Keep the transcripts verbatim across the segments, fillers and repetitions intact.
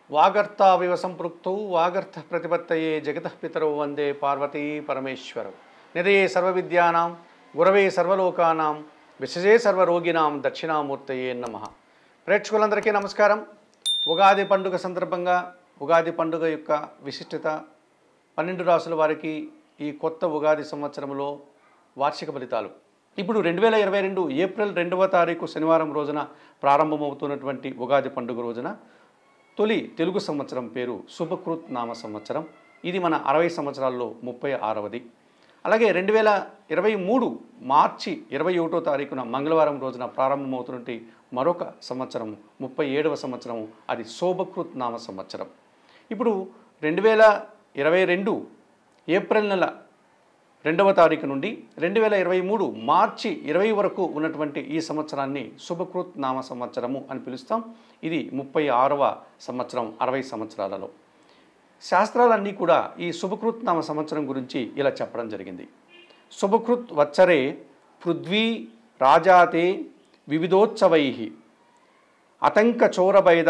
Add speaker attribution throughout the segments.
Speaker 1: వాగర్తావివ సంపృక్తౌ వాగర్థ ప్రతిపత్తయే జగతః పితరౌ వందే పార్వతీ పరమేశ్వరౌ నిధయే సర్వవిద్యానాం గురవే సర్వలోకానాం విశజే సర్వరోగినాం దక్షిణామూర్తయే నమః. ప్రేక్షకులందరికీ నమస్కారం. ఉగాది పండుగ సందర్భంగా ఉగాది పండుగ యొక్క విశిష్టత, పన్నెండు రాసుల వారికి ఈ కొత్త ఉగాది సంవత్సరంలో వార్షిక ఫలితాలు. ఇప్పుడు రెండు వేల ఇరవై రెండు ఏప్రిల్ రెండవ తారీఖు శనివారం రోజున ప్రారంభమవుతున్నటువంటి ఉగాది పండుగ రోజున తొలి తెలుగు సంవత్సరం పేరు శుభకృత్ నామ సంవత్సరం. ఇది మన అరవై సంవత్సరాల్లో ముప్పై ఆరవది. అలాగే రెండు వేల ఇరవై మూడు మార్చి ఇరవై ఒకటో తారీఖున మంగళవారం రోజున ప్రారంభమవుతున్నటువంటి మరొక సంవత్సరం ముప్పై ఏడవ సంవత్సరం, అది శోభకృత్ నామ సంవత్సరం. ఇప్పుడు రెండు వేల ఇరవై రెండు ఏప్రిల్ నెల రెండవ తారీఖు నుండి రెండు వేల ఇరవై మూడు మార్చి ఇరవై వరకు ఉన్నటువంటి ఈ సంవత్సరాన్ని శుభకృత్ నామ సంవత్సరము అని పిలుస్తాం. ఇది ముప్పై ఆరవ సంవత్సరం అరవై సంవత్సరాలలో. శాస్త్రాలన్నీ కూడా ఈ శుభకృత్ నామ సంవత్సరం గురించి ఇలా చెప్పడం జరిగింది. శుభకృత్ వత్సరే పృథ్వీ రాజాతే వివిధోత్సవై అతంక చోరబైద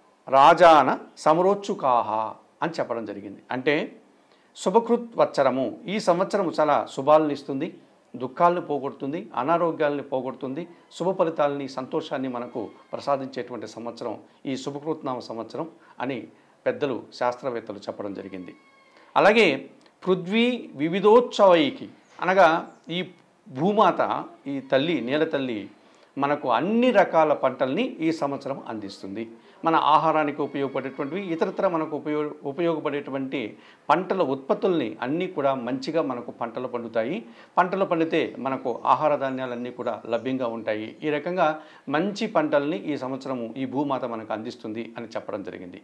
Speaker 1: రాజాన సమరోత్సుకాహ అని చెప్పడం జరిగింది. అంటే శుభకృత్ వత్సరము ఈ సంవత్సరము చాలా శుభాలను ఇస్తుంది, దుఃఖాలను పోగొడుతుంది, అనారోగ్యాలని పోగొడుతుంది, శుభ ఫలితాలని, సంతోషాన్ని మనకు ప్రసాదించేటువంటి సంవత్సరం ఈ శుభకృత్నామ సంవత్సరం అని పెద్దలు శాస్త్రవేత్తలు చెప్పడం జరిగింది. అలాగే పృథ్వీ వివిధోత్సవైకి అనగా ఈ భూమాత, ఈ తల్లి, నేల తల్లి మనకు అన్ని రకాల పంటల్ని ఈ సంవత్సరం అందిస్తుంది. మన ఆహారానికి ఉపయోగపడేటువంటివి, ఇతరత్ర మనకు ఉపయోగ ఉపయోగపడేటువంటి పంటల ఉత్పత్తుల్ని అన్నీ కూడా మంచిగా మనకు పంటలు పండుతాయి. పంటలు పండితే మనకు ఆహార ధాన్యాలన్నీ కూడా లభ్యంగా ఉంటాయి. ఈ రకంగా మంచి పంటల్ని ఈ సంవత్సరము ఈ భూమాత మనకు అందిస్తుంది అని చెప్పడం జరిగింది.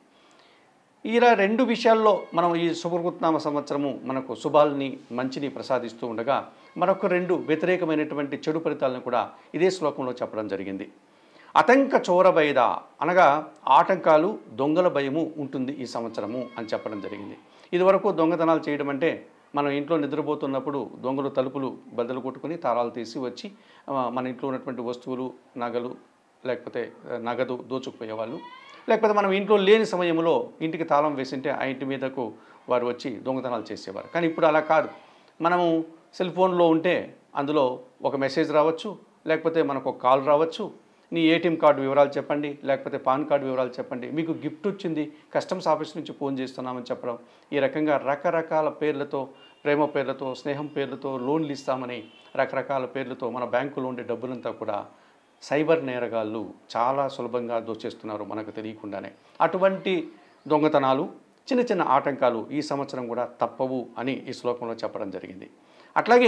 Speaker 1: ఇలా రెండు విషయాల్లో మనం ఈ శుభకృత్నామ సంవత్సరము మనకు శుభాలని, మంచిని ప్రసాదిస్తూ ఉండగా మరొక రెండు వ్యతిరేకమైనటువంటి చెడు ఫలితాలను కూడా ఇదే శ్లోకంలో చెప్పడం జరిగింది. అతంక చోరబైద అనగా ఆటంకాలు, దొంగల భయము ఉంటుంది ఈ సంవత్సరము అని చెప్పడం జరిగింది. ఇదివరకు దొంగతనాలు చేయడం అంటే మనం ఇంట్లో నిద్రపోతున్నప్పుడు దొంగలు తలుపులు బద్దలు కొట్టుకుని తాళాలు తీసి వచ్చి మన ఇంట్లో ఉన్నటువంటి వస్తువులు, నగలు, లేకపోతే నగదు దోచుకుపోయేవాళ్ళు. లేకపోతే మనం ఇంట్లో లేని సమయంలో ఇంటికి తాళం వేసింటే ఆ ఇంటి మీదకు వారు వచ్చి దొంగతనాలు చేసేవారు. కానీ ఇప్పుడు అలా కాదు. మనము సెల్ ఫోన్లో ఉంటే అందులో ఒక మెసేజ్ రావచ్చు, లేకపోతే మనకు ఒక కాల్ రావచ్చు. నీ ఏటీఎం కార్డు వివరాలు చెప్పండి, లేకపోతే పాన్ కార్డు వివరాలు చెప్పండి, మీకు గిఫ్ట్ వచ్చింది, కస్టమ్స్ ఆఫీస్ నుంచి ఫోన్ చేస్తున్నామని చెప్పడం. ఈ రకంగా రకరకాల పేర్లతో, ప్రేమ పేర్లతో, స్నేహం పేర్లతో, లోన్లు ఇస్తామని రకరకాల పేర్లతో మన బ్యాంకులో ఉండే డబ్బులంతా కూడా సైబర్ నేరగాళ్ళు చాలా సులభంగా దోచేస్తున్నారు మనకు తెలియకుండానే. అటువంటి దొంగతనాలు, చిన్న చిన్న ఆటంకాలు ఈ సంవత్సరం కూడా తప్పవు అని ఈ శ్లోకంలో చెప్పడం జరిగింది. అట్లాగే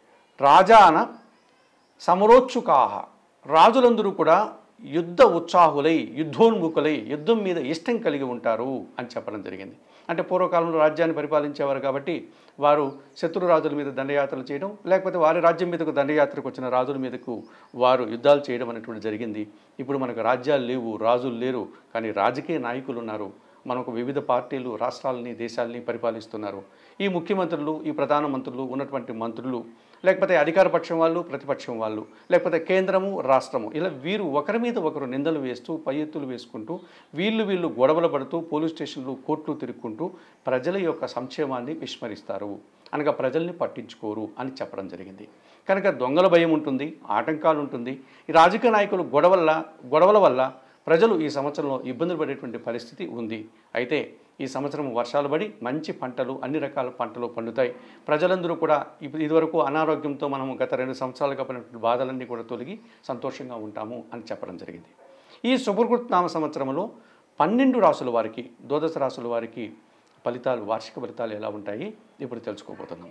Speaker 1: రాజాన సమరోత్సుకాహ, రాజులందరూ కూడా యుద్ధ ఉత్సాహులై, యుద్ధోన్ముఖులై, యుద్ధం మీద ఇష్టం కలిగి ఉంటారు అని చెప్పడం జరిగింది. అంటే పూర్వకాలంలో రాజ్యాన్ని పరిపాలించేవారు కాబట్టి వారు శత్రు రాజుల మీద దండయాత్రలు చేయడం, లేకపోతే వారి రాజ్యం మీదకు దండయాత్రకు వచ్చిన రాజుల మీదకు వారు యుద్ధాలు చేయడం అనేటువంటి జరిగింది. ఇప్పుడు మనకు రాజ్యాలు లేవు, రాజులు లేరు, కానీ రాజకీయ నాయకులు ఉన్నారు. మనకు వివిధ పార్టీలు రాష్ట్రాలని, దేశాలని పరిపాలిస్తున్నారు. ఈ ముఖ్యమంత్రులు, ఈ ప్రధానమంత్రులు, ఉన్నటువంటి మంత్రులు, లేకపోతే అధికార పక్షం వాళ్ళు, ప్రతిపక్షం వాళ్ళు, లేకపోతే కేంద్రము, రాష్ట్రము, ఇలా వీరు ఒకరి మీద ఒకరు నిందలు వేస్తూ, పై ఎత్తులు వేసుకుంటూ, వీళ్ళు వీళ్ళు గొడవలు పడుతూ, పోలీస్ స్టేషన్లు, కోర్టులు తిరుక్కుంటూ ప్రజల యొక్క సంక్షేమాన్ని విస్మరిస్తారు, అనగా ప్రజల్ని పట్టించుకోరు అని చెప్పడం జరిగింది. కనుక దొంగల భయం ఉంటుంది, ఆటంకాలు ఉంటుంది. ఈ రాజకీయ నాయకులు గొడవల గొడవల వల్ల ప్రజలు ఈ సంవత్సరంలో ఇబ్బందులు పడేటువంటి పరిస్థితి ఉంది. అయితే ఈ సంవత్సరం వర్షాలు పడి మంచి పంటలు, అన్ని రకాల పంటలు పండుతాయి. ప్రజలందరూ కూడా ఇప్పుడు ఇదివరకు అనారోగ్యంతో మనం గత రెండు సంవత్సరాలుగా పడినటువంటి బాధలన్నీ కూడా తొలగి సంతోషంగా ఉంటాము అని చెప్పడం జరిగింది. ఈ శుభకృత్ నామ సంవత్సరంలో పన్నెండు రాసుల వారికి, ద్వాదశ రాసుల వారికి ఫలితాలు, వార్షిక ఫలితాలు ఎలా ఉంటాయి ఇప్పుడు తెలుసుకోబోతున్నాం.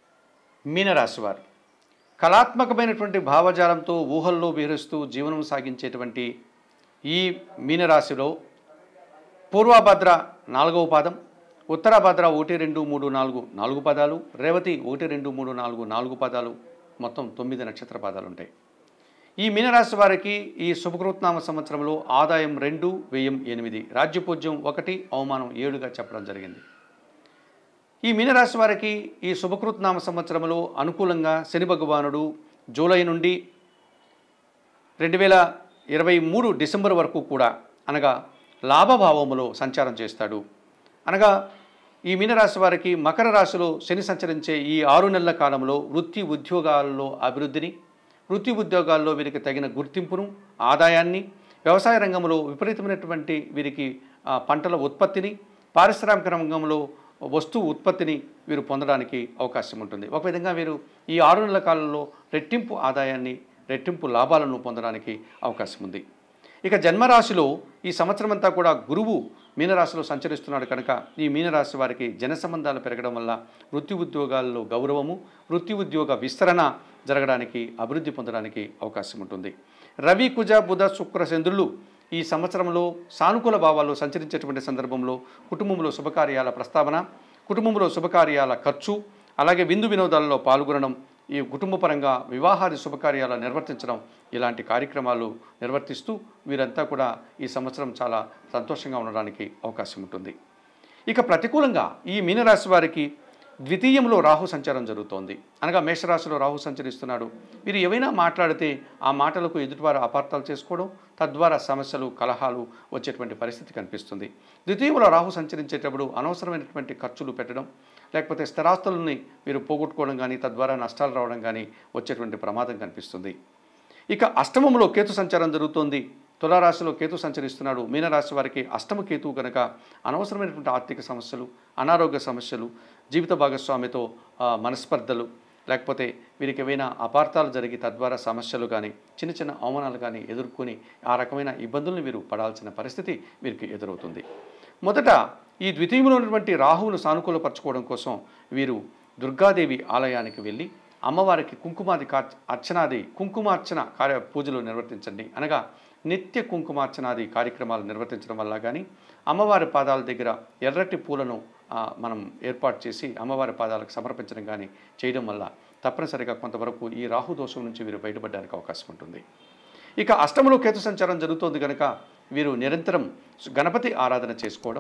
Speaker 1: మీనరాశి వారు కళాత్మకమైనటువంటి భావజాలంతో ఊహల్లో విహరిస్తూ జీవనం సాగించేటువంటి ఈ మీనరాశిలో పూర్వభద్ర నాలుగవ పాదం, ఉత్తరభద్ర ఒకటి రెండు మూడు నాలుగు నాలుగు పదాలు, రేవతి ఒకటి రెండు మూడు నాలుగు నాలుగు పదాలు, మొత్తం తొమ్మిది నక్షత్ర పాదాలు ఉంటాయి. ఈ మీనరాశి వారికి ఈ శుభకృత్నామ సంవత్సరంలో ఆదాయం రెండు, వ్యయం ఎనిమిది, రాజ్యపూజ్యం ఒకటి, అవమానం ఏడుగా చెప్పడం జరిగింది. ఈ మీనరాశి వారికి ఈ శుభకృత్నామ సంవత్సరంలో అనుకూలంగా శని భగవానుడు జూలై నుండి రెండు వేల ఇరవై మూడు డిసెంబర్ వరకు కూడా అనగా లాభభావములో సంచారం చేస్తాడు. అనగా ఈ మీనరాశి వారికి మకర రాశిలో శని సంచరించే ఈ ఆరు నెలల కాలంలో వృత్తి ఉద్యోగాల్లో అభివృద్ధిని, వృత్తి ఉద్యోగాల్లో వీరికి తగిన గుర్తింపును, ఆదాయాన్ని, వ్యవసాయ రంగంలో విపరీతమైనటువంటి వీరికి పంటల ఉత్పత్తిని, పారిశ్రామిక రంగంలో వస్తువు ఉత్పత్తిని వీరు పొందడానికి అవకాశం ఉంటుంది. ఒక విధంగా వీరు ఈ ఆరు నెలల కాలంలో రెట్టింపు ఆదాయాన్ని, రెట్టింపు లాభాలను పొందడానికి అవకాశం ఉంది. ఇక జన్మరాశిలో ఈ సంవత్సరం అంతా కూడా గురువు మీనరాశిలో సంచరిస్తున్నాడు కనుక ఈ మీనరాశి వారికి జన సంబంధాలు పెరగడం వల్ల వృత్తి ఉద్యోగాల్లో గౌరవము, వృత్తి ఉద్యోగ విస్తరణ జరగడానికి, అభివృద్ధి పొందడానికి అవకాశం ఉంటుంది. రవి, కుజ, బుధ, శుక్ర, చంద్రులు ఈ సంవత్సరంలో సానుకూల భావాల్లో సంచరించేటువంటి సందర్భంలో కుటుంబంలో శుభకార్యాల ప్రస్తావన, కుటుంబంలో శుభకార్యాల ఖర్చు, అలాగే విందు వినోదాలలో పాల్గొనడం, ఈ కుటుంబపరంగా వివాహాది శుభకార్యాలు నిర్వర్తించడం, ఇలాంటి కార్యక్రమాలు నిర్వర్తిస్తూ వీరంతా కూడా ఈ సంవత్సరం చాలా సంతోషంగా ఉండడానికి అవకాశం ఉంటుంది. ఇక ప్రతికూలంగా ఈ మీనరాశి వారికి ద్వితీయంలో రాహు సంచారం జరుగుతోంది. అనగా మేషరాశిలో రాహు సంచరిస్తున్నాడు. వీరు ఏవైనా మాట్లాడితే ఆ మాటలకు ఎదుటివారు అపార్థాలు చేసుకోవడం, తద్వారా సమస్యలు, కలహాలు వచ్చేటువంటి పరిస్థితి కనిపిస్తుంది. ద్వితీయంలో రాహు సంచరించేటప్పుడు అనవసరమైనటువంటి ఖర్చులు పెట్టడం, లేకపోతే స్థిరాస్తులని వీరు పోగొట్టుకోవడం కానీ, తద్వారా నష్టాలు రావడం కానీ వచ్చేటువంటి ప్రమాదం కనిపిస్తుంది. ఇక అష్టమంలో కేతు సంచారం జరుగుతోంది. తులారాశిలో కేతు సంచరిస్తున్నాడు. మీనరాశి వారికి అష్టమ కేతువు కనుక అనవసరమైనటువంటి ఆర్థిక సమస్యలు, అనారోగ్య సమస్యలు, జీవిత భాగస్వామితో మనస్పర్ధలు, లేకపోతే వీరికి ఏవైనా అపార్థాలు జరిగి తద్వారా సమస్యలు కానీ, చిన్న చిన్న అవమానాలు కానీ ఎదుర్కొని ఆ రకమైన ఇబ్బందులను వీరు పడాల్సిన పరిస్థితి వీరికి ఎదురవుతుంది. మొదట ఈ ద్వితీయంలో ఉన్నటువంటి రాహువును సానుకూలపరచుకోవడం కోసం వీరు దుర్గాదేవి ఆలయానికి వెళ్ళి అమ్మవారికి కుంకుమాది కా అర్చనాది కుంకుమార్చన కార్య పూజలు నిర్వర్తించండి. అనగా నిత్య కుంకుమార్చనాది కార్యక్రమాలు నిర్వర్తించడం వల్ల కానీ, అమ్మవారి పాదాల దగ్గర ఎర్రటి పూలను మనం ఏర్పాటు చేసి అమ్మవారి పాదాలకు సమర్పించడం కానీ చేయడం వల్ల తప్పనిసరిగా కొంతవరకు ఈ రాహు దోషం నుంచి వీరు బయటపడడానికి అవకాశం ఉంటుంది. ఇక అష్టమంలో కేతు సంచారం జరుగుతోంది కనుక వీరు నిరంతరం గణపతి ఆరాధన చేసుకోవడం,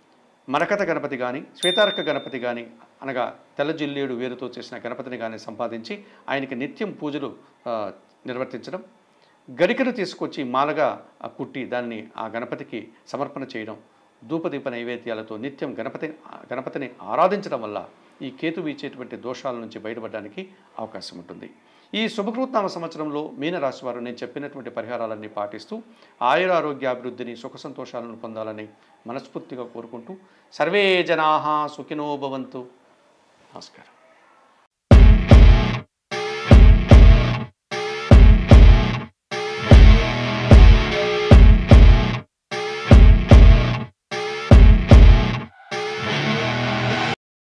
Speaker 1: మరకత గణపతి కానీ, శ్వేతార్క గణపతి కానీ, అనగా తెల్ల జిల్లేడు వేరుతో చేసిన గణపతిని కానీ సంపాదించి ఆయనకి నిత్యం పూజలు నిర్వర్తించడం, గరికను తీసుకొచ్చి మాలగా కుట్టి దాన్ని ఆ గణపతికి సమర్పణ చేయడం, ధూపదీప నైవేద్యాలతో నిత్యం గణపతి గణపతిని ఆరాధించడం వల్ల ఈ కేతు వీచేటువంటి దోషాల నుంచి బయటపడడానికి అవకాశం ఉంటుంది. ఈ శుభకృతు నామ సంవత్సరంలో మీనరాశి వారు నేను చెప్పినటువంటి పరిహారాలన్నీ పాటిస్తూ ఆయురారోగ్యాభివృద్ధిని, సుఖ సంతోషాలను పొందాలని మనస్ఫూర్తిగా కోరుకుంటూ సర్వే జనాః సుఖినో భవంతు. నమస్కారం.